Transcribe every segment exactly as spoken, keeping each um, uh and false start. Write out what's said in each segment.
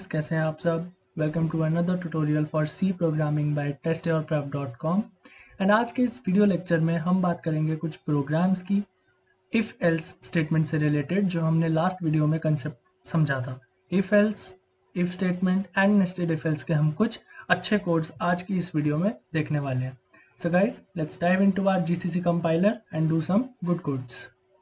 Guys, कैसे हैं आप सब। Welcome to another tutorial for C programming by test your prep dot com. And आज के इस वीडियो लेक्चर में हम बात करेंगे कुछ प्रोग्राम्स की इफ एल्स स्टेटमेंट से रिलेटेड, जो हमने लास्ट वीडियो में कंसेप्ट समझा था। If else, if statement and nested if else के हम कुछ अच्छे कोड्स आज की इस वीडियो में देखने वाले हैं। So guys, let's dive into our GCC compiler and do some good codes.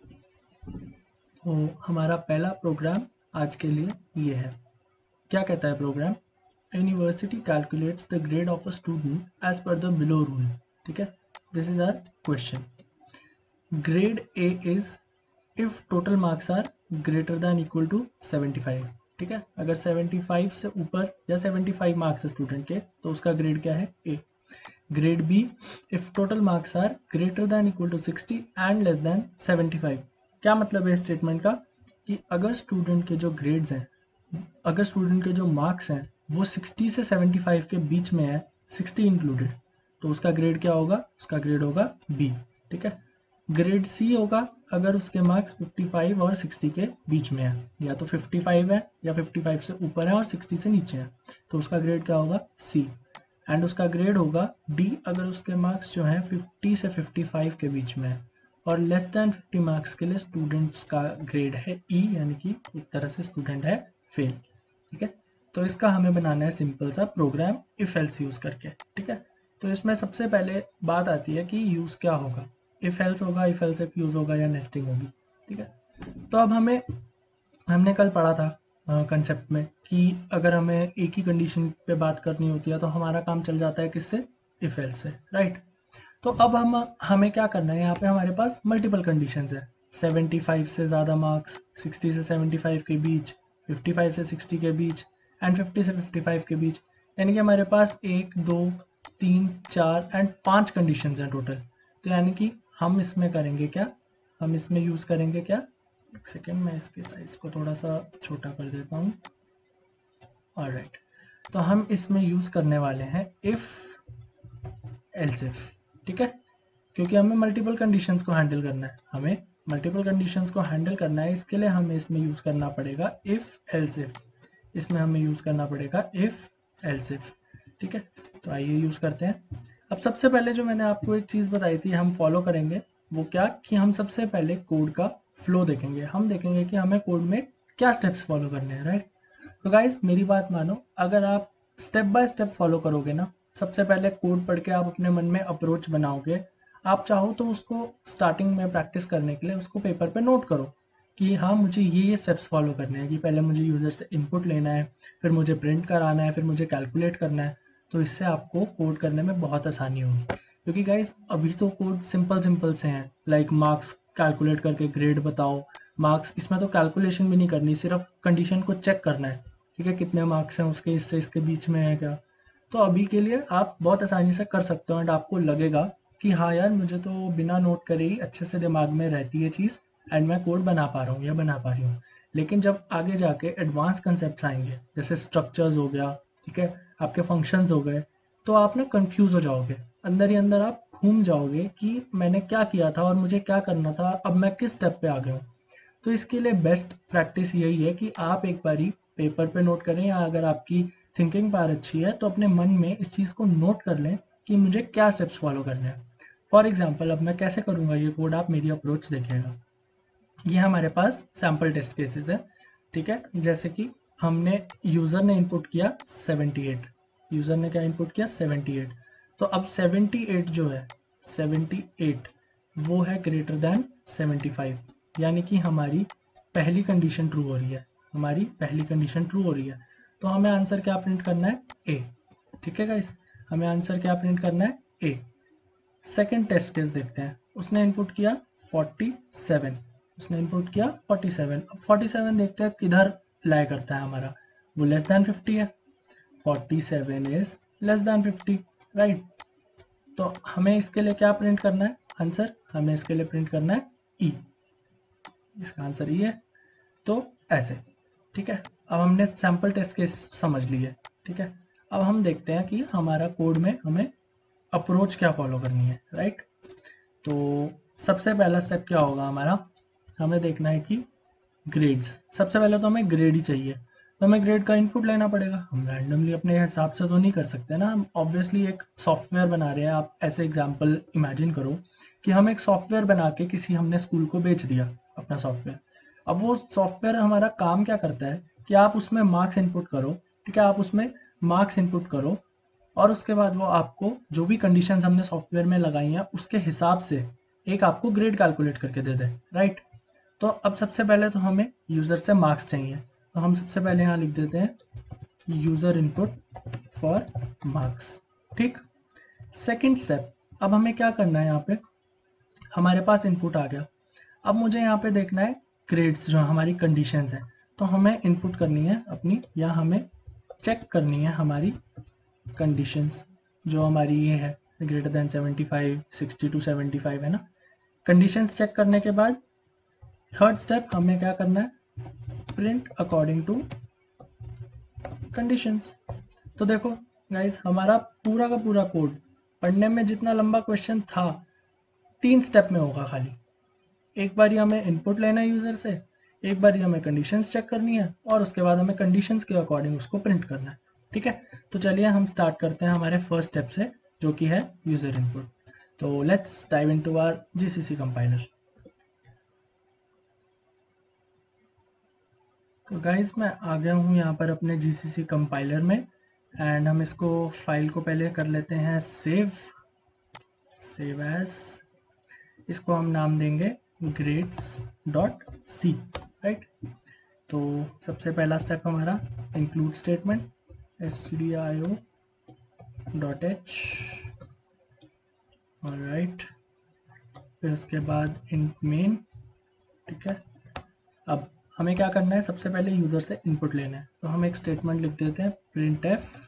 तो हमारा पहला प्रोग्राम आज के लिए ये है। क्या कहता है program? University calculates the grade of a student as per the below rule. ठीक है, this is our question. Grade A is if total marks are greater than equal to seventy five. ठीक है, अगर सेवेंटी फाइव से ऊपर या seventy five marks है student के तो उसका ग्रेड क्या है? A. Grade B if total marks are greater than equal to sixty and less then seventy five. क्या मतलब है स्टेटमेंट का? कि अगर स्टूडेंट के जो ग्रेड्स हैं, अगर स्टूडेंट के जो मार्क्स हैं वो सिक्सटी से सेवेंटी फाइव के बीच में है, सिक्सटी इंक्लूडेड, तो उसका ग्रेड क्या होगा? उसका ग्रेड होगा बी। ठीक है। ग्रेड सी होगा अगर उसके मार्क्स फिफ्टी फाइव और सिक्सटी के बीच में है, या तो फिफ्टी फाइव है या फिफ्टी फाइव से ऊपर है और सिक्सटी से नीचे है, तो उसका ग्रेड क्या होगा? सी। एंड उसका ग्रेड होगा डी अगर उसके मार्क्स जो हैं फिफ्टी से फिफ्टी फाइव के बीच में है, और लेस देन फिफ्टी मार्क्स के लिए स्टूडेंट्स का ग्रेड है ई, यानी कि एक तरह से स्टूडेंट है फेल। ठीक है, तो इसका हमें बनाना है सिंपल सा प्रोग्राम इफ एल्स यूज करके। ठीक है, तो इसमें सबसे पहले बात आती है कि यूज क्या होगा। इफ एल्स होगा, इफ एल्स इफ यूज होगा या नेस्टिंग होगी। ठीक है, तो अब हमें हमने कल पढ़ा था कंसेप्ट में कि अगर हमें एक ही कंडीशन पे बात करनी होती है तो हमारा काम चल जाता है किससे? इफ एल्स से, राइट। तो अब हम हमें क्या करना है, यहाँ पे हमारे पास मल्टीपल कंडीशंस है। सेवेंटी फाइव से ज़्यादा मार्क्स, सिक्सटी से सेवेंटी फाइव के बीच, फिफ्टी फाइव से सिक्सटी के बीच एंड फिफ्टी से फिफ्टी फाइव के बीच, यानी कि हमारे पास एक, दो, तीन, चार एंड पांच कंडीशंस हैं टोटल। तो यानी कि हम इसमें करेंगे क्या? हम इसमें यूज़ करेंगे क्या? एक सेकेंड, मैं इसके साइज को थोड़ा सा छोटा कर देता हूँ। ऑलराइट, तो हम इसमें यूज़ करने वाले हैं इफ एल्स इफ। ठीक है, क्योंकि हमें मल्टीपल कंडीशंस को हैंडल करना है, हमें मल्टीपल कंडीशंस को हैंडल करना है, इसके लिए हमें इसमें यूज करना पड़ेगा इफ एल्स इफ। इसमें हमें यूज करना पड़ेगा इफ एल्स इफ। ठीक है, तो आइए यूज करते हैं। अब सबसे पहले जो मैंने आपको एक चीज बताई थी हम फॉलो करेंगे, वो क्या कि हम सबसे पहले कोड का फ्लो देखेंगे। हम देखेंगे कि हमें कोड में क्या स्टेप्स फॉलो करने हैं, राइट। तो गाइज मेरी बात मानो, अगर आप स्टेप बाय स्टेप फॉलो करोगे ना, सबसे पहले कोड पढ़ के आप अपने मन में अप्रोच बनाओगे। आप चाहो तो उसको स्टार्टिंग में प्रैक्टिस करने के लिए उसको पेपर पे नोट करो कि हाँ मुझे ये ये स्टेप्स फॉलो करने हैं, कि पहले मुझे यूजर से इनपुट लेना है, फिर मुझे प्रिंट कराना है, फिर मुझे कैलकुलेट करना है। तो इससे आपको कोड करने में बहुत आसानी होगी, क्योंकि गाइज अभी तो कोड सिंपल सिंपल से हैं, लाइक मार्क्स कैलकुलेट करके ग्रेड बताओ। मार्क्स, इसमें तो कैलकुलेशन भी नहीं करनी, सिर्फ कंडीशन को चेक करना है। ठीक है, कितने मार्क्स हैं उसके, इससे इसके बीच में है क्या। तो अभी के लिए आप बहुत आसानी से कर सकते हो एंड आपको लगेगा कि हाँ यार मुझे तो बिना नोट करे ही अच्छे से दिमाग में रहती है चीज़ एंड मैं कोड बना पा रहा हूँ या बना पा रही हूँ। लेकिन जब आगे जाके एडवांस कंसेप्ट आएंगे, जैसे स्ट्रक्चर्स हो गया, ठीक है, आपके फंक्शंस हो गए, तो आप ना कंफ्यूज हो जाओगे, अंदर ही अंदर आप घूम जाओगे कि मैंने क्या किया था और मुझे क्या करना था, अब मैं किस स्टेप पे आ गया हूँ। तो इसके लिए बेस्ट प्रैक्टिस यही है कि आप एक बारी पेपर पे नोट करें, या अगर आपकी थिंकिंग पावर अच्छी है तो अपने मन में इस चीज़ को नोट कर लें कि मुझे क्या स्टेप्स फॉलो करने हैं। फॉर एग्जाम्पल, अब मैं कैसे करूँगा ये कोड, आप मेरी अप्रोच देखिएगा। ये हमारे पास सैम्पल टेस्ट केसेस है। ठीक है, जैसे कि हमने यूज़र ने इनपुट किया सेवेंटी एट, यूज़र ने क्या इनपुट किया? Seventy eight. तो अब सेवेंटी एट जो है, सेवेंटी एट वो है ग्रेटर दैन सेवेंटी फाइव, यानी कि हमारी पहली कंडीशन ट्रू हो रही है, हमारी पहली कंडीशन ट्रू हो रही है। तो हमें आंसर क्या प्रिंट करना है? ए। ठीक है गाइस, हमें आंसर क्या प्रिंट करना है? ए। सेकेंड टेस्ट केस देखते हैं। उसने इनपुट किया फोर्टी सेवन, उसने इनपुट किया फोर्टी सेवन। अब फोर्टी सेवन देखते हैं किधर लाई करता है हमारा, वो लेस देन फिफ्टी है। Forty seven is less than fifty, right. तो हमें इसके लिए क्या प्रिंट करना है? आंसर हमें इसके लिए प्रिंट करना है ई। इसका आंसर ई है। तो ऐसे, ठीक है। अब हमने सैंपल टेस्ट केस समझ लिए। ठीक है, अब हम देखते हैं कि हमारा कोड में हमें अप्रोच क्या फॉलो करनी है, राइट। तो सबसे पहला स्टेप क्या होगा हमारा? हमें देखना है कि ग्रेड्स, सबसे पहले तो हमें ग्रेड ही चाहिए। तो हमें ग्रेड का इनपुट लेना पड़ेगा। हम रैंडमली अपने हिसाब से तो नहीं कर सकते ना, हम ऑब्वियसली एक सॉफ्टवेयर बना रहे हैं। आप ऐसे एग्जांपल इमेजिन करो कि हम एक सॉफ्टवेयर बना के किसी हमने स्कूल को बेच दिया अपना सॉफ्टवेयर। अब वो सॉफ्टवेयर हमारा काम क्या करता है कि आप उसमें मार्क्स इनपुट करो, ठीक है, आप उसमें मार्क्स इनपुट करो और उसके बाद वो आपको जो भी कंडीशंस हमने सॉफ्टवेयर में लगाई हैं उसके हिसाब से एक आपको ग्रेड कैलकुलेट करके दे दे, राइट। तो अब सबसे पहले तो हमें यूज़र से मार्क्स चाहिए, तो हम सबसे पहले यहाँ लिख देते हैं यूज़र इनपुट फॉर मार्क्स, ठीक। सेकंड स्टेप, अब हमें क्या करना है, यहाँ पे हमारे पास इनपुट आ गया। अब मुझे यहाँ पे देखना है ग्रेड्स जो हमारी कंडीशंस हैं, तो हमें इनपुट करनी है अपनी, या हमें चेक करनी है हमारी कंडीशंस जो हमारी ये है greater than seventy five, sixty to seventy five है ना। कंडीशंस चेक करने के बाद थर्ड स्टेप हमें क्या करना है, प्रिंट अकॉर्डिंग टू कंडीशंस। तो देखो गाइस, हमारा पूरा का पूरा कोड पढ़ने में जितना लंबा क्वेश्चन था तीन स्टेप में होगा खाली। एक बार हमें इनपुट लेना है यूजर से, एक बार हमें कंडीशंस चेक करनी है और उसके बाद हमें कंडीशंस के अकॉर्डिंग उसको प्रिंट करना है, ठीक है। तो चलिए हम स्टार्ट करते हैं हमारे फर्स्ट स्टेप से, जो कि है यूजर इनपुट। तो let's dive into our GCC compiler. तो गाइज मैं आ गया हूँ यहाँ पर अपने जीसीसी कंपाइलर में, एंड हम इसको फाइल को पहले कर लेते हैं सेव सेव एज, इसको हम नाम देंगे ग्रेड्स डॉट सी, राइट। तो सबसे पहला स्टेप हमारा include statement stdio dot H, alright, फिर उसके बाद इंट मेन, ठीक है। अब हमें क्या करना है, सबसे पहले यूजर से इनपुट लेना है, तो हम एक स्टेटमेंट लिख देते हैं print F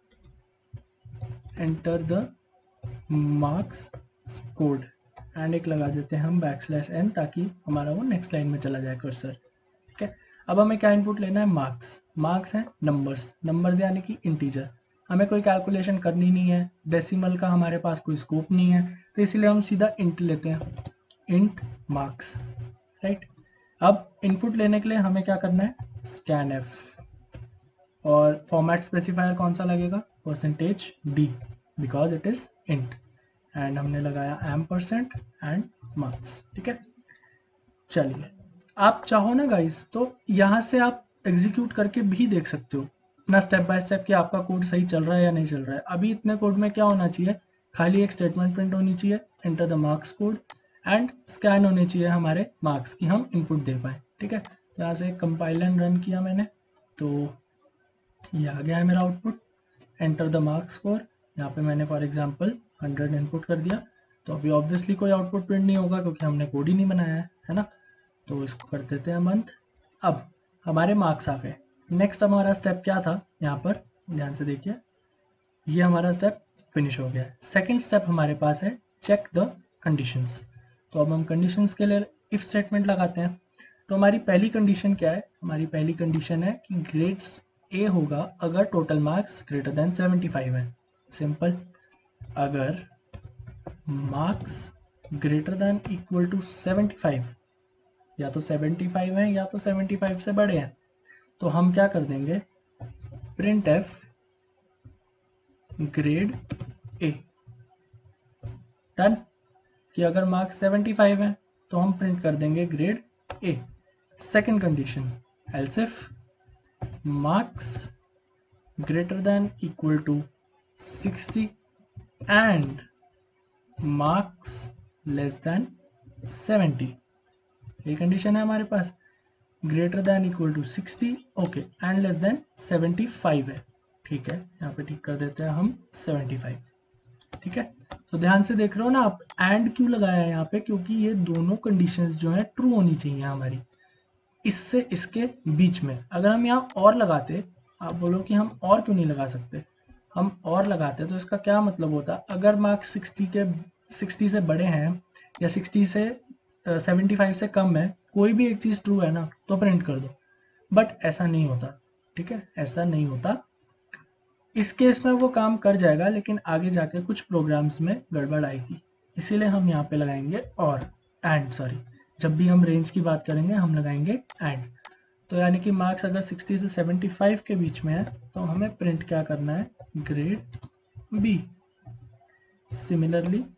enter the marks code, and एक लगा देते हैं हम बैक स्लैश एन, ताकि हमारा वो नेक्स्ट लाइन में चला जाए कर्सर, ठीक है। अब हमें क्या इनपुट लेना है, मार्क्स। मार्क्स है नंबर्स, नंबर्स यानी कि इंटीजर। हमें कोई कैलकुलेशन करनी नहीं है, डेसिमल का हमारे पास कोई स्कोप नहीं है, तो इसीलिए हम सीधा इंट लेते हैं, इंट मार्क्स, राइट। अब इनपुट लेने के लिए हमें क्या करना है, स्कैन एफ, और फॉर्मेट स्पेसिफायर कौन सा लगेगा, percentage D, because it is int, and हमने लगाया एम परसेंट एंड मार्क्स, ठीक है। चलिए, आप चाहो ना गाइस तो यहाँ से आप एग्जीक्यूट करके भी देख सकते हो अपना स्टेप बाय स्टेप कि आपका कोड सही चल रहा है या नहीं चल रहा है। अभी इतने कोड में क्या होना चाहिए, खाली एक स्टेटमेंट प्रिंट होनी चाहिए, enter the marks code, and scan होने चाहिए हमारे मार्क्स की हम इनपुट दे पाए, ठीक है। तो यहाँ से कंपाइल एंड रन किया मैंने, तो ये आ गया है मेरा output, enter the marks score. यहाँ पे मैंने फॉर एग्जांपल हंड्रेड इनपुट कर दिया, तो अभी ऑब्वियसली कोई आउटपुट प्रिंट नहीं होगा क्योंकि हमने कोड ही नहीं बनाया है, है ना। तो इसको कर देते हैं मंथ। अब हमारे मार्क्स आ गए। नेक्स्ट हमारा स्टेप क्या था, यहाँ पर ध्यान से देखिए, ये हमारा स्टेप फिनिश हो गया है। सेकेंड स्टेप हमारे पास है चेक द कंडीशंस। तो अब हम कंडीशंस के लिए इफ स्टेटमेंट लगाते हैं। तो हमारी पहली कंडीशन क्या है, हमारी पहली कंडीशन है कि ग्रेड्स ए होगा अगर total marks greater than seventy five है। सिंपल, अगर marks greater than equal to seventy five, या तो सेवेंटी फाइव है या तो सेवेंटी फाइव से बड़े हैं, तो हम क्या कर देंगे, print F grade A, done. कि अगर मार्क्स सेवेंटी फाइव है तो हम प्रिंट कर देंगे grade A. Second condition, else if marks greater than equal to sixty and marks less than seventy, ये कंडीशन है हमारे पास। Greater than equal to sixty, okay, and less than seventy five है, ठीक है। यहाँ पे ठीक कर देते हैं हम सेवेंटी फाइव, ठीक है। तो ध्यान से देख रहे हो ना आप, एंड क्यों लगाया है यहाँ पे, क्योंकि ये दोनों कंडीशंस जो है ट्रू होनी चाहिए हमारी, इससे इसके बीच में। अगर हम यहाँ और लगाते, आप बोलो कि हम और क्यों नहीं लगा सकते, हम और लगाते तो इसका क्या मतलब होता, अगर मार्क्स सिक्सटी के सिक्सटी से बड़े हैं या सिक्सटी से सेवेंटी फाइव से कम है, कोई भी एक चीज ट्रू है ना तो प्रिंट कर दो, बट ऐसा नहीं होता, ठीक है, ऐसा नहीं होता। इस केस में वो काम कर जाएगा, लेकिन आगे जाके कुछ प्रोग्राम्स में गड़बड़ आएगी, इसीलिए हम यहाँ पे लगाएंगे और एंड, सॉरी, जब भी हम रेंज की बात करेंगे हम लगाएंगे एंड। तो यानी कि मार्क्स अगर सिक्सटी से सेवेंटी फाइव के बीच में है तो हमें प्रिंट क्या करना है, grade B. Similarly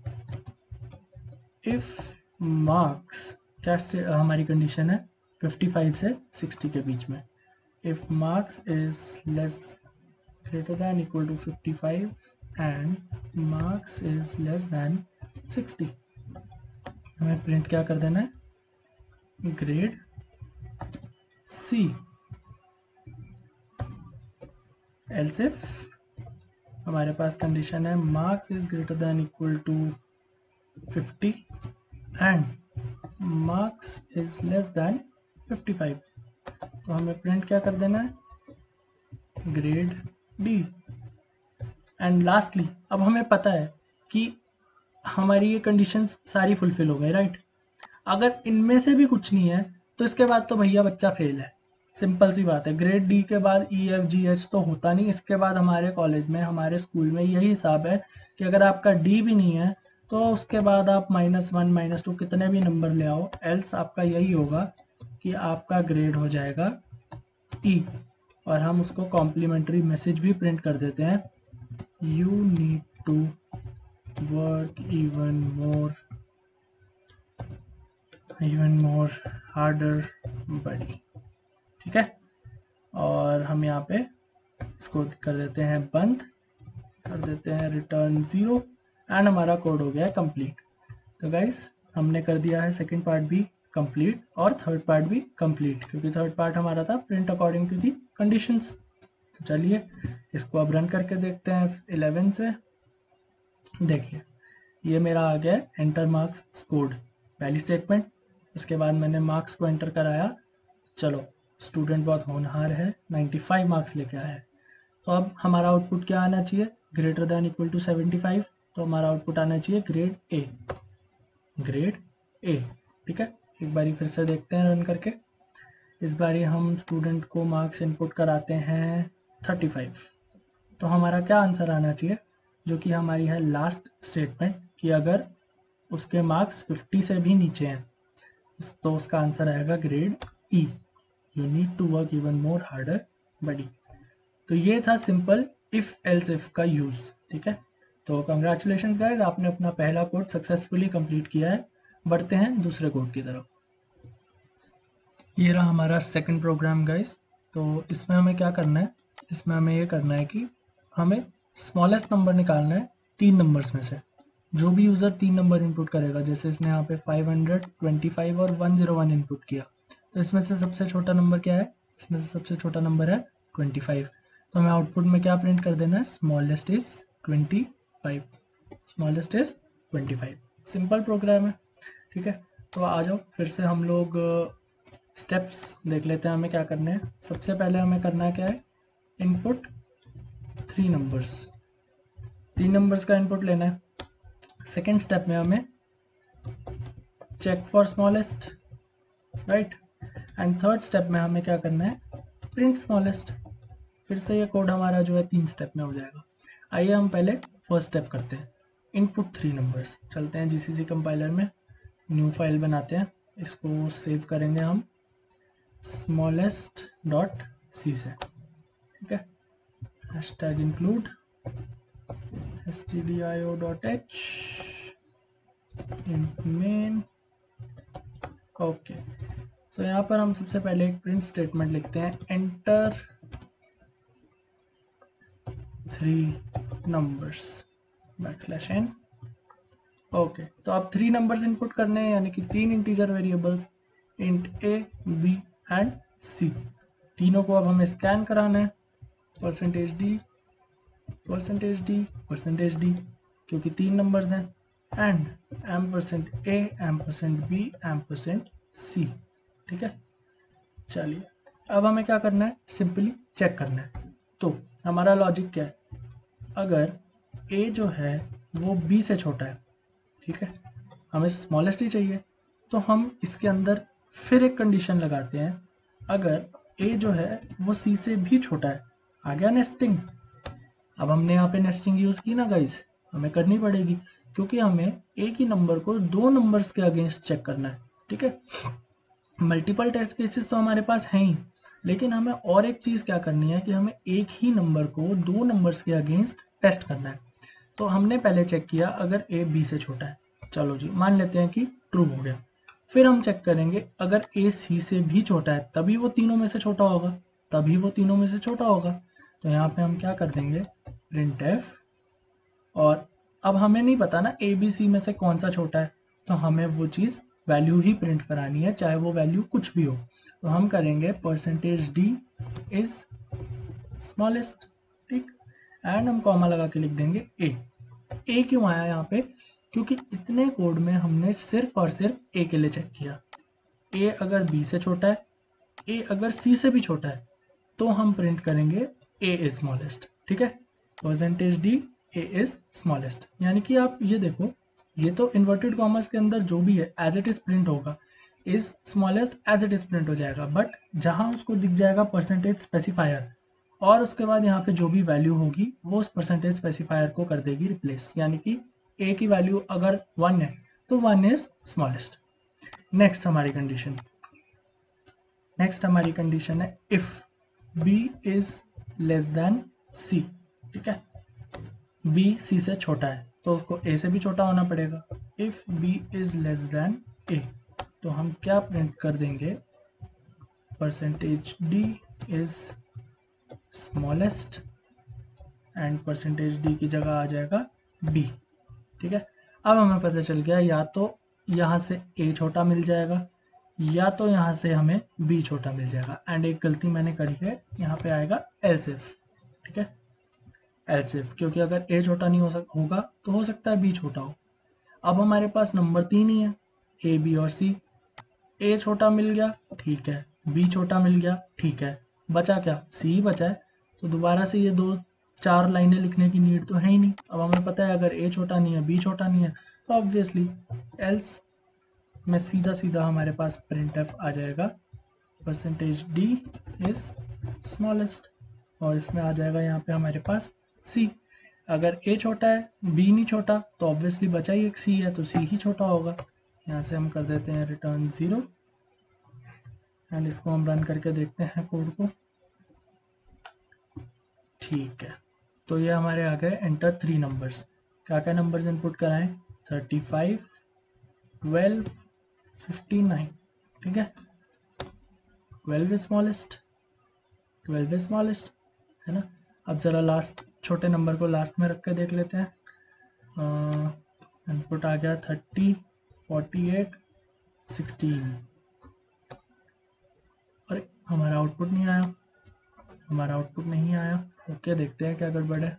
if marks, क्या हमारी कंडीशन है, फिफ्टी फाइव से सिक्सटी के बीच में, if marks is less greater than equal to fifty five and marks is less than sixty, हमें प्रिंट क्या कर देना है, ग्रेड सी। एल्स इफ हमारे पास कंडीशन है marks is greater than equal to fifty and marks is less than fifty five, तो हमें प्रिंट क्या कर देना है, ग्रेड डी। एंड लास्टली अब हमें पता है कि हमारी ये कंडीशंस सारी फुलफिल हो गई, राइट। अगर इनमें से भी कुछ नहीं है तो इसके बाद तो भैया बच्चा फेल है, सिंपल सी बात है। ग्रेड डी के बाद ई एफ जी एच तो होता नहीं। इसके बाद हमारे कॉलेज में, हमारे स्कूल में यही हिसाब है कि अगर आपका डी भी नहीं है तो उसके बाद आप माइनस वन माइनस टू कितने भी नंबर ले आओ, एल्स आपका यही होगा कि आपका ग्रेड हो जाएगा ई। और हम उसको कॉम्प्लीमेंट्री मैसेज भी प्रिंट कर देते हैं, you need to work even more even more harder buddy, ठीक है। और हम यहाँ पे इसको कर देते हैं बंद, कर देते हैं रिटर्न जीरो एंड हमारा कोड हो गया है कंप्लीट। तो गाइस हमने कर दिया है सेकंड पार्ट भी कंप्लीट और थर्ड पार्ट भी कंप्लीट, क्योंकि थर्ड पार्ट हमारा था print according to the conditions. तो चलिए इसको अब रन करके देखते हैं इलेवन से। देखिए ये मेरा आ गया एंटर मार्क्स स्कोर्ड, पहली स्टेटमेंट। उसके बाद मैंने मार्क्स को एंटर कराया, चलो स्टूडेंट बहुत होनहार है, नाइन्टी फाइव मार्क्स लेके आया है। तो अब हमारा आउटपुट क्या आना चाहिए, greater than equal to seventy five, तो हमारा आउटपुट आना चाहिए ग्रेड ए, ग्रेड ए, ठीक है। एक बारी फिर से देखते हैं रन करके। इस बारी हम स्टूडेंट को मार्क्स इनपुट कराते हैं थर्टी फाइव, तो हमारा क्या आंसर आना चाहिए, जो कि हमारी है लास्ट स्टेटमेंट, कि अगर उसके मार्क्स फिफ्टी से भी नीचे हैं तो उसका आंसर आएगा grade E, you need to work even more harder buddy. तो ये था सिंपल इफ एल्स इफ का यूज, ठीक है। तो कंग्रेचुलेशंस गाइज, आपने अपना पहला कोड सक्सेसफुली कंप्लीट किया है। बढ़ते हैं दूसरे कोड की तरफ। ये रहा हमारा सेकंड प्रोग्राम गाइज। तो इसमें हमें क्या करना है, इसमें हमें ये करना है कि हमें स्मॉलेस्ट नंबर निकालना है तीन नंबर्स में से। जो भी यूज़र तीन नंबर इनपुट करेगा, जैसे इसने यहाँ पे फाइव हंड्रेड, ट्वेंटी फाइव और वन ज़ीरो वन इनपुट किया, तो इसमें से सबसे छोटा नंबर क्या है, इसमें से सबसे छोटा नंबर है ट्वेंटी फाइव। तो हमें आउटपुट में क्या प्रिंट कर देना है, smallest is twenty five, smallest is twenty five. Simple program है, ठीक है। तो आ जाओ फिर से हम लोग स्टेप्स देख लेते हैं हमें क्या करने हैं। सबसे पहले हमें करना क्या है, इनपुट थ्री नंबर्स, तीन नंबर्स का इनपुट लेना है। सेकेंड स्टेप में हमें check for smallest, right. And third step में हमें क्या करना है, प्रिंट स्मॉलेस्ट। फिर से ये कोड हमारा जो है तीन स्टेप में हो जाएगा। आइए हम पहले फर्स्ट स्टेप करते हैं, इनपुट थ्री नंबर्स। चलते हैं जीसीसी कंपाइलर में, न्यू फाइल बनाते हैं, इसको सेव करेंगे हम स्मॉलेस्ट डॉट सी से, ठीक है। Hashtag include stdio.h int main, okay. So यहाँ पर हम सबसे पहले एक प्रिंट स्टेटमेंट लिखते हैं, enter three numbers backslash N, okay. तो अब थ्री नंबर्स इनपुट करने हैं, यानी कि तीन integer variables, int A B and C. तीनों को अब हमें स्कैन कराना है, percentage D, percentage D, percentage D, क्योंकि तीन नंबर्स हैं, and M percent A, M percent B, M percent C, ठीक है। चलिए अब हमें क्या करना है, सिंपली चेक करना है। तो हमारा लॉजिक क्या है, अगर ए जो है वो बी से छोटा है, ठीक है, हमें स्मॉलेस्ट ही चाहिए, तो हम इसके अंदर फिर एक कंडीशन लगाते हैं, अगर ए जो है वो सी से भी छोटा है। आ गया नेस्टिंग। अब हमने यहाँ पे नेस्टिंग यूज की ना गाइस, हमें करनी पड़ेगी, क्योंकि हमें एक ही नंबर को दो नंबर्स के अगेंस्ट चेक करना है, ठीक है। मल्टीपल टेस्ट केसेस तो हमारे पास हैं ही, लेकिन हमें और एक चीज़ क्या करनी है कि हमें एक ही नंबर को दो नंबर्स के अगेंस्ट टेस्ट करना है। तो हमने पहले चेक किया अगर ए बी से छोटा है, चलो जी मान लेते हैं कि ट्रू हो गया। फिर हम चेक करेंगे अगर ए सी से भी छोटा है, तभी वो तीनों में से छोटा होगा, तभी वो तीनों में से छोटा होगा। तो यहाँ पे हम क्या कर देंगे, प्रिंट एफ, और अब हमें नहीं पता ना ए बी सी में से कौन सा छोटा है, तो हमें वो चीज़ वैल्यू ही प्रिंट करानी है, चाहे वो वैल्यू कुछ भी हो। तो हम करेंगे परसेंटेज डी इज स्मॉलेस्ट, ठीक, एंड हम कॉमा लगा के लिख देंगे ए। ए क्यों आया यहाँ पे, क्योंकि इतने कोड में हमने सिर्फ और सिर्फ ए के लिए चेक किया। ए अगर बी से छोटा है, ए अगर सी से भी छोटा है, तो हम प्रिंट करेंगे ए इज स्मॉलेस्ट, ठीक है, percentage D A is smallest. यानी कि आप ये देखो, ये तो इन्वर्टेड कॉमर्स के अंदर जो भी है एज इट इज प्रिंट होगा, is smallest as it is प्रिंट हो जाएगा, बट जहां उसको दिख जाएगा परसेंटेज स्पेसिफायर, और उसके बाद यहाँ पे जो भी वैल्यू होगी वो उस परसेंटेज स्पेसिफायर को कर देगी रिप्लेस। यानी कि ए की वैल्यू अगर वन है तो वन इज स्मॉलेस्ट। नेक्स्ट हमारी कंडीशन नेक्स्ट हमारी कंडीशन है if B is less than C, ठीक है, बी सी से छोटा है तो उसको ए से भी छोटा होना पड़ेगा। If B is less than A, तो हम क्या प्रिंट कर देंगे, percentage D is smallest and percentage D की जगह आ जाएगा बी, ठीक है। अब हमें पता चल गया या तो यहाँ से ए छोटा मिल जाएगा या तो यहाँ से हमें बी छोटा मिल जाएगा। एंड एक गलती मैंने करी है, यहाँ पे आएगा एल्स इफ, ठीक है, एल्स इफ, क्योंकि अगर ए छोटा नहीं हो सक होगा तो हो सकता है बी छोटा हो। अब हमारे पास नंबर तीन ही है, ए बी और सी। ए छोटा मिल गया, ठीक है, बी छोटा मिल गया, ठीक है, बचा क्या, सी ही बचा है। तो दोबारा से ये दो चार लाइनें लिखने की नीड तो है ही नहीं। अब हमें पता है अगर ए छोटा नहीं है, बी छोटा नहीं है, तो ऑब्वियसली एल्स में सीधा सीधा हमारे पास प्रिंट एफ आ जाएगा, परसेंटेज डी इज स्मॉलेस्ट, और इसमें आ जाएगा यहाँ पे हमारे पास सी। अगर ए छोटा है, बी नहीं छोटा, तो ऑब्वियसली बचा ही एक सी है, तो सी ही छोटा होगा। यहाँ से हम कर देते हैं रिटर्न जीरो, एंड इसको हम रन करके देखते हैं कोड को, ठीक है। तो ये हमारे आ गए एंटर थ्री नंबर्स। क्या क्या नंबर्स इनपुट कराएं, thirty five, twelve, fifty nine, ठीक है, twelve is smallest, twelve is smallest, है ना। अब जरा लास्ट छोटे नंबर को लास्ट में रख के देख लेते हैं। इनपुट आ गया थर्टी, फोर्टी एट, सिक्सटीन, अरे हमारा आउटपुट नहीं आया, हमारा आउटपुट नहीं आया। ओके, देखते हैं क्या गड़बड़ है।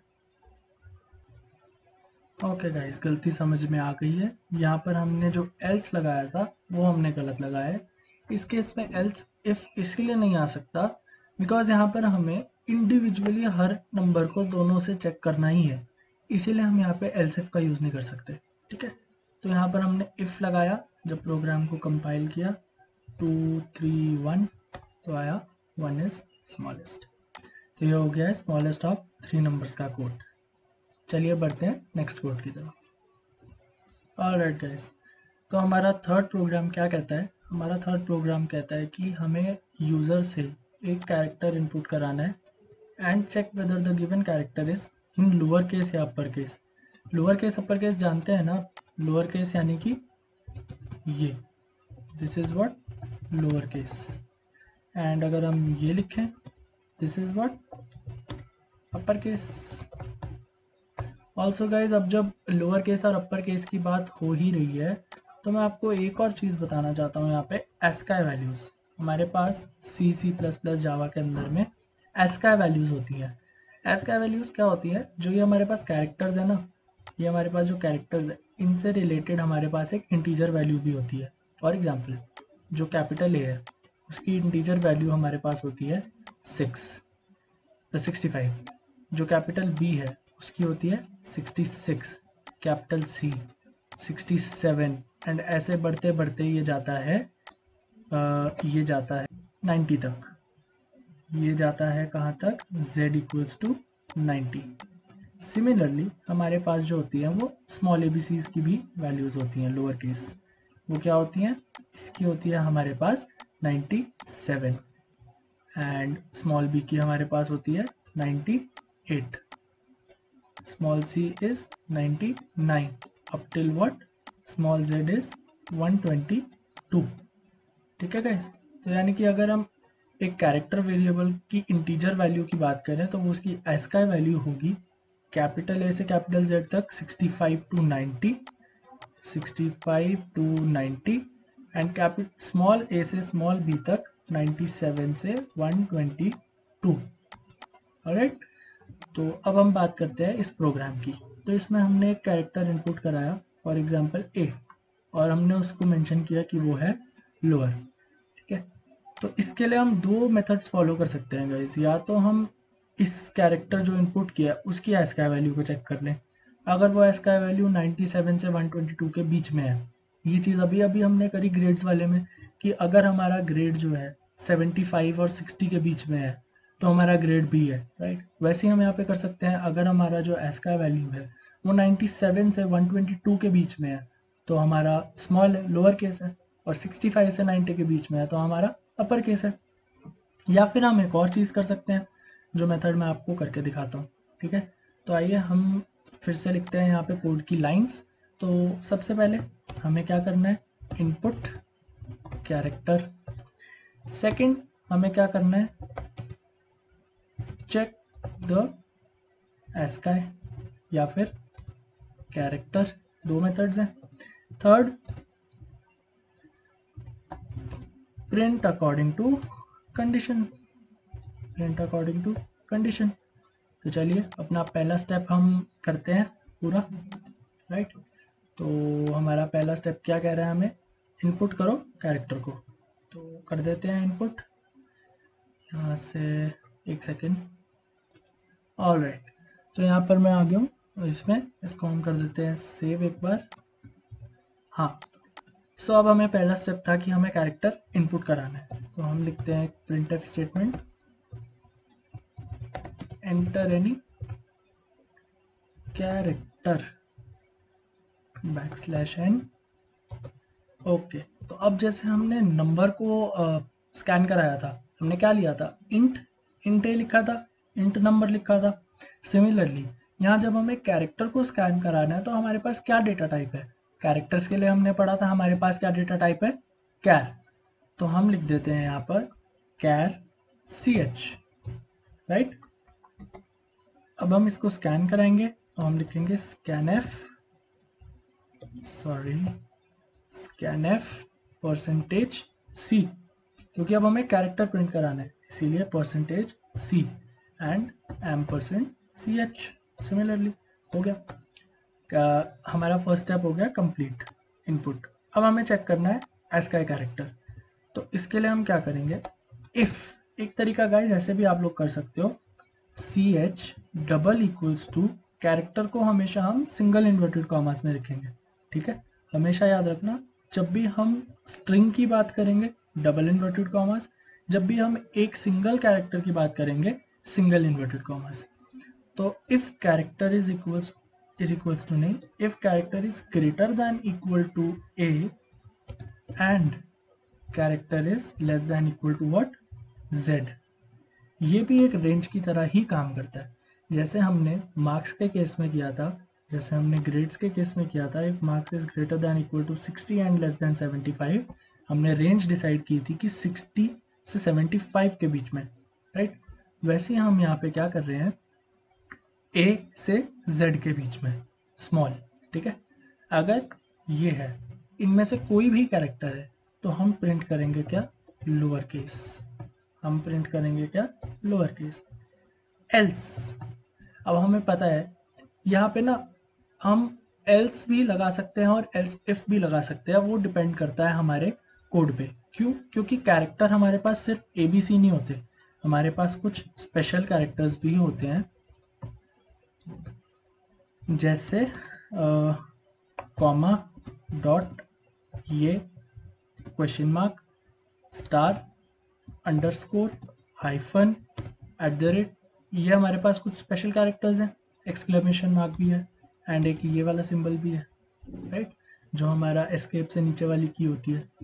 ओके गाइस, गलती समझ में आ गई है। यहाँ पर हमने जो एल्स लगाया था वो हमने गलत लगाया है। इस केस में एल्स इफ इसलिए नहीं आ सकता बिकॉज यहाँ पर हमें इंडिविजुअली हर नंबर को दोनों से चेक करना ही है, इसीलिए हम यहाँ पे एल्स इफ का यूज नहीं कर सकते, ठीक है। तो यहाँ पर हमने इफ लगाया, जब प्रोग्राम को कंपाइल किया, टू थ्री वन, तो आया वन इज स्मॉलेस्ट। तो ये हो गया है स्मॉलेस्ट ऑफ थ्री नंबर्स का कोड। चलिए बढ़ते हैं नेक्स्ट कोड की तरफ। ऑलराइट गाइस, तो हमारा थर्ड प्रोग्राम क्या कहता है, हमारा थर्ड प्रोग्राम कहता है कि हमें यूजर से एक कैरेक्टर इनपुट कराना है and check whether the given character is in lower case या upper case. Lower case upper case जानते हैं ना, लोअर केस यानी कि ये, this is what lower case, and अगर हम ये लिखें this is what upper case. Also guys, अब जब लोअर केस और अपर केस की बात हो ही रही है तो मैं आपको एक और चीज़ बताना चाहता हूँ। यहाँ पे एस्काई वैल्यूज़, हमारे पास सी सी प्लस प्लस जावा के अंदर में एस्काई वैल्यूज़ होती हैं। एस्काई वैल्यूज़ क्या होती है, जो ये हमारे पास कैरेक्टर्स है ना, ये हमारे पास जो कैरेक्टर्स है इनसे रिलेटेड हमारे पास एक इंटीजर वैल्यू भी होती है। फॉर एग्जाम्पल, जो कैपिटल ए है उसकी इंटीजर वैल्यू हमारे पास होती है सिक्स सिक्सटी फाइव, जो कैपिटल बी है उसकी होती है sixty six, capital C sixty seven, and ऐसे बढ़ते बढ़ते ये जाता है आ, ये जाता है नाइन्टी तक, ये जाता है कहाँ तक, z equals to ninety. Similarly हमारे पास जो होती है वो स्मॉल ए बी सीज की भी वैल्यूज होती हैं लोअर केस। वो क्या होती हैं, इसकी होती है हमारे पास ninety seven and small B की हमारे पास होती है ninety eight, small C is ninety nine up till what small z is one twenty two. ठीक है गाइस, तो यानी कि अगर हम एक कैरेक्टर वेरिएबल की इंटीजर वैल्यू की बात करें तो वो उसकी एस्काई वैल्यू होगी कैपिटल ए से कैपिटल जेड तक sixty five to ninety, sixty five to ninety and capital small A से स्मॉल बी तक नाइन्टी सेवन से वन ट्वेंटी टू। ऑलराइट, तो अब हम बात करते हैं इस प्रोग्राम की। तो इसमें हमने एक कैरेक्टर इनपुट कराया फॉर एग्जांपल ए, और हमने उसको मेंशन किया कि वो है लोअर। ठीक है, तो इसके लिए हम दो मेथड्स फॉलो कर सकते हैं गाइस। या तो हम इस कैरेक्टर जो इनपुट किया उसकी एस्काई वैल्यू को चेक कर लें, अगर वो एस्काई वैल्यू नाइन्टी सेवन से वन ट्वेंटी टू के बीच में है। ये चीज़ अभी अभी हमने करी ग्रेड्स वाले में कि अगर हमारा ग्रेड जो है सेवेंटी फाइव और सिक्सटी के बीच में है तो हमारा ग्रेड बी है, राइट। वैसे ही हम यहाँ पे कर सकते हैं, अगर हमारा जो एस्काई वैल्यू है वो नाइन्टी सेवन से वन ट्वेंटी टू के बीच में है तो हमारा स्मॉल है, लोअर केस है, और सिक्सटी फाइव से नाइन्टी के बीच में है तो हमारा अपर केस है। या फिर हम एक और चीज़ कर सकते हैं जो मेथड मैं आपको करके दिखाता हूँ। ठीक है, तो आइए हम फिर से लिखते हैं यहाँ पे कोड की लाइंस। तो सबसे पहले हमें क्या करना है, इनपुट कैरेक्टर। सेकंड हमें क्या करना है, चेक द एस्काई या फिर कैरेक्टर, दो मेथड्स हैं। Third, print according to condition, print according to condition. तो चलिए अपना पहला स्टेप हम करते हैं पूरा, राइट। तो हमारा पहला स्टेप क्या कह रहा है, हमें इनपुट करो कैरेक्टर को, तो कर देते हैं इनपुट यहाँ से, एक सेकेंड। ऑल राइट, तो यहाँ पर मैं आ गया हूँ इसमें, इसको हम कर देते हैं सेव एक बार। हाँ, सो अब हमें पहला स्टेप था कि हमें कैरेक्टर इनपुट कराना है, तो हम लिखते हैं printf statement, enter any character back slash n. Okay, तो अब जैसे हमने नंबर को स्कैन uh, कराया था, हमने क्या लिया था, इंट, इंट ए लिखा था, इंट नंबर लिखा था। सिमिलरली यहाँ जब हमें कैरेक्टर को स्कैन कराना है तो हमारे पास क्या डेटा टाइप है, कैरेक्टर्स के लिए हमने पढ़ा था हमारे पास क्या डेटा टाइप है, कैर। तो हम लिख देते हैं यहाँ पर कैर सी एच, राइट। अब हम इसको स्कैन कराएंगे तो हम लिखेंगे scan f, sorry scan f percentage c, क्योंकि अब हमें कैरेक्टर प्रिंट कराना है इसीलिए percentage c and M percent c h. Similarly हो गया, क्या हमारा फर्स्ट स्टेप हो गया कंप्लीट इनपुट। अब हमें चेक करना है एस्काई कैरेक्टर, तो इसके लिए हम क्या करेंगे, इफ, एक तरीका गाइज ऐसे भी आप लोग कर सकते हो, c h double equals to, character को हमेशा हम सिंगल इन्वर्टेड कॉमास में रखेंगे। ठीक है, हमेशा याद रखना जब भी हम स्ट्रिंग की बात करेंगे डबल इन्वर्टेड कॉमास, जब भी हम एक सिंगल कैरेक्टर की बात करेंगे सिंगल इन्वर्टेड कॉमास। तो if character is equals is equals to नहीं, if character is greater than equal to a and character is less than equal to what, z. ये भी एक रेंज की तरह ही काम करता है, जैसे हमने मार्क्स के केस में किया था, जैसे हमने ग्रेड्स के केस में किया था। If marks is greater than equal to sixty and less than seventy five, हमने रेंज डिसाइड की थी कि सिक्सटी से सेवेंटी फाइव के बीच में, राइट। वैसे हम यहाँ पे क्या कर रहे हैं, ए से जेड के बीच में स्मॉल। ठीक है, अगर ये है, इनमें से कोई भी कैरेक्टर है तो हम प्रिंट करेंगे क्या, लोअर केस, हम प्रिंट करेंगे क्या, लोअर केस। एल्स, अब हमें पता है यहाँ पे ना हम एल्स भी लगा सकते हैं और एल्स इफ भी लगा सकते हैं, वो डिपेंड करता है हमारे कोड पे। क्यों, क्योंकि कैरेक्टर हमारे पास सिर्फ ए बी सी नहीं होते, हमारे पास कुछ स्पेशल कैरेक्टर्स भी होते हैं, जैसे कॉमा, डॉट, ये question mark, star, underscore, hyphen, at the rate, ये हमारे पास कुछ स्पेशल कैरेक्टर्स हैं। एक्सक्लेमेशन मार्क भी है एंड एक ये वाला सिंबल भी है, राइट, जो हमारा एस्केप से नीचे वाली की होती है।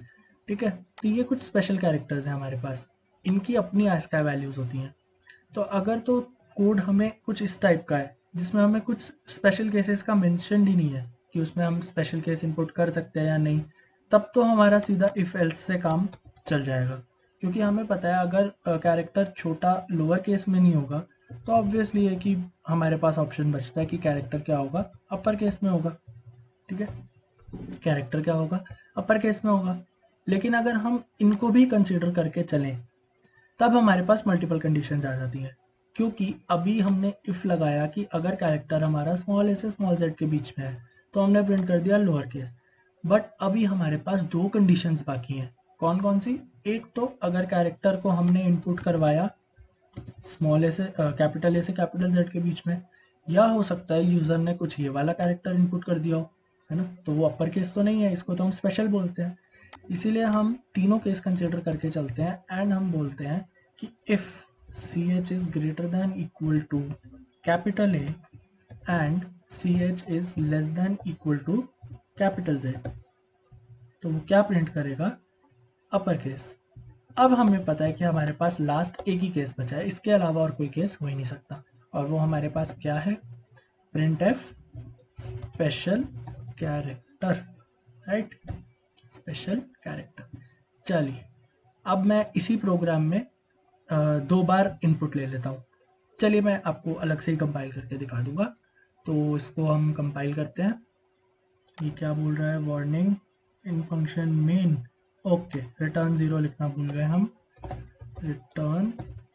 ठीक है। तो ये कुछ स्पेशल कैरेक्टर्स हैं हमारे पास, इनकी अपनी ASCII वैल्यूज होती हैं। तो अगर तो कोड हमें कुछ इस टाइप का है जिसमें हमें कुछ स्पेशल केसेस का मेंशन ही नहीं है कि उसमें हम स्पेशल केस इंपुट कर सकते हैं या नहीं, तब तो हमारा सीधा इफ एल्स से काम चल जाएगा, क्योंकि हमें पता है अगर कैरेक्टर uh, छोटा लोअर केस में नहीं होगा तो ऑब्वियसली है कि हमारे पास ऑप्शन बचता है कि कैरेक्टर क्या होगा, अपर केस में होगा। ठीक है, कैरेक्टर क्या होगा, अपर केस में होगा। लेकिन अगर हम इनको भी कंसीडर करके चलें तब हमारे पास मल्टीपल कंडीशंस आ जाती हैं, क्योंकि अभी हमने इफ लगाया कि अगर कैरेक्टर हमारा स्मॉल ए से स्मॉल जेड के बीच में है तो हमने प्रिंट कर दिया लोअर केस। बट अभी हमारे पास दो कंडीशंस बाकी हैं। कौन कौन सी? एक तो अगर कैरेक्टर को हमने इनपुट करवाया स्मॉल ए से कैपिटल ए से कैपिटल जेड के बीच में, या हो सकता है यूजर ने कुछ ये वाला कैरेक्टर इनपुट कर दिया हो, है ना, तो वो अपर केस तो नहीं है, इसको तो हम स्पेशल बोलते हैं। इसीलिए हम तीनों केस कंसीडर करके चलते हैं एंड हम बोलते हैं कि if c h is greater than equal to capital a and c h is less than equal to capital z, तो वो क्या प्रिंट करेगा? Upper case. अब हमें पता है कि हमारे पास लास्ट एक ही केस बचा है, इसके अलावा और कोई केस हो ही नहीं सकता, और वो हमारे पास क्या है? Print f special character, right, special character. चलिए अब मैं इसी प्रोग्राम में दो बार इनपुट ले लेता हूँ। चलिए मैं आपको अलग से ही कंपाइल करके दिखा दूंगा। तो इसको हम कंपाइल करते हैं। ये क्या बोल रहा है? Warning in function main, okay, return zero लिखना भूल गए हम, रिटर्न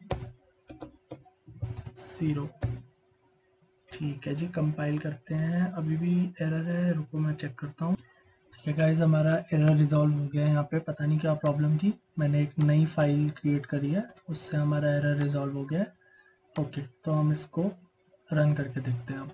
जीरो। ठीक है जी, कंपाइल करते हैं। अभी भी एरर है, रुको मैं चेक करता हूँ। ठीक है गाइस, हमारा एरर रिजॉल्व हो गया है। यहाँ पे पता नहीं क्या प्रॉब्लम थी, मैंने एक नई फाइल क्रिएट करी है, उससे हमारा एरर रिजॉल्व हो गया है। ओके, तो हम इसको रन करके देखते हैं। अब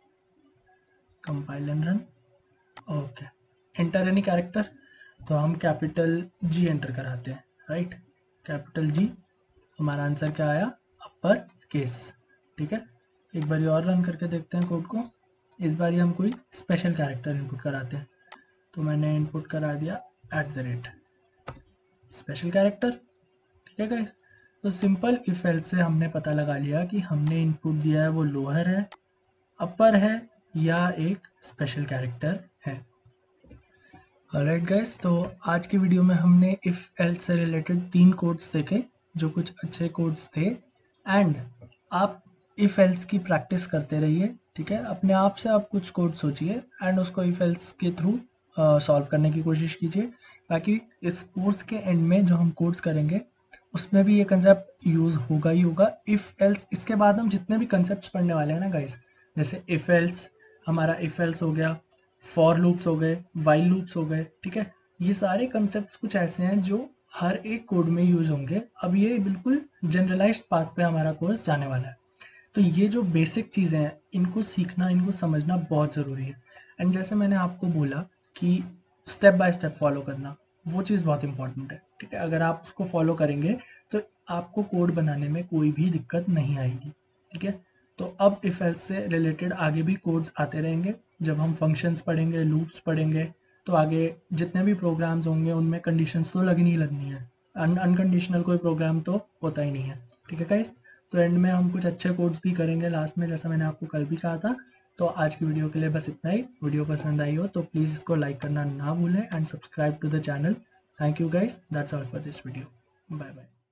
compile and run. Okay, enter any character, तो हम कैपिटल जी एंटर कराते हैं, राइट, कैपिटल जी। हमारा आंसर क्या आया? Upper case. ठीक है, एक बार और रन करके देखते हैं कोड को। इस बार हम कोई स्पेशल कैरेक्टर इनपुट कराते हैं, तो मैंने इनपुट करा दिया at the rate special character. ठीक है गाइस, तो सिंपल इफ एल्स से हमने पता लगा लिया कि हमने इनपुट दिया है वो लोअर है, अपर है, या एक स्पेशल कैरेक्टर है। ऑलराइट गाइस, तो आज की वीडियो में हमने इफ एल्स से रिलेटेड तीन कोड्स देखे जो कुछ अच्छे कोड्स थे। एंड आप इफ एल्स की प्रैक्टिस करते रहिए, ठीक है, अपने आप से आप कुछ कोड सोचिए एंड उसको इफ एल्स के थ्रू सॉल्व करने की कोशिश कीजिए। बाकी इस कोर्स के एंड में जो हम कोड्स करेंगे उसमें भी ये कंसेप्ट यूज होगा ही होगा, इफ एल्स। इसके बाद हम जितने भी कंसेप्ट पढ़ने वाले हैं ना गाइस, जैसे इफ एल्स, हमारा इफ एल्स हो गया, फॉर लूप्स हो गए, वाइल लूप्स हो गए, ठीक है, ये सारे कंसेप्ट कुछ ऐसे हैं जो हर एक कोड में यूज होंगे। अब ये बिल्कुल जनरलाइज्ड पाथ पे हमारा कोर्स जाने वाला है, तो ये जो बेसिक चीज़ें हैं इनको सीखना, इनको समझना बहुत ज़रूरी है। एंड जैसे मैंने आपको बोला कि स्टेप बाय स्टेप फॉलो करना, वो चीज़ बहुत इंपॉर्टेंट है। ठीक है, अगर आप उसको फॉलो करेंगे तो आपको कोड बनाने में कोई भी दिक्कत नहीं आएगी। ठीक है, तो अब इफ एल्स से रिलेटेड आगे भी कोड्स आते रहेंगे। जब हम फंक्शंस पढ़ेंगे, लूप्स पढ़ेंगे, तो आगे जितने भी प्रोग्राम्स होंगे उनमें कंडीशंस तो लगनी ही लगनी है। अनकंडीशनल कोई प्रोग्राम तो होता ही नहीं है। ठीक है गाइस, तो एंड में हम कुछ अच्छे कोड्स भी करेंगे लास्ट में, जैसा मैंने आपको कल भी कहा था। तो आज की वीडियो के लिए बस इतना ही। वीडियो पसंद आई हो तो प्लीज़ इसको लाइक करना ना भूलें and subscribe to the channel. Thank you guys, that's all for this video. Bye bye.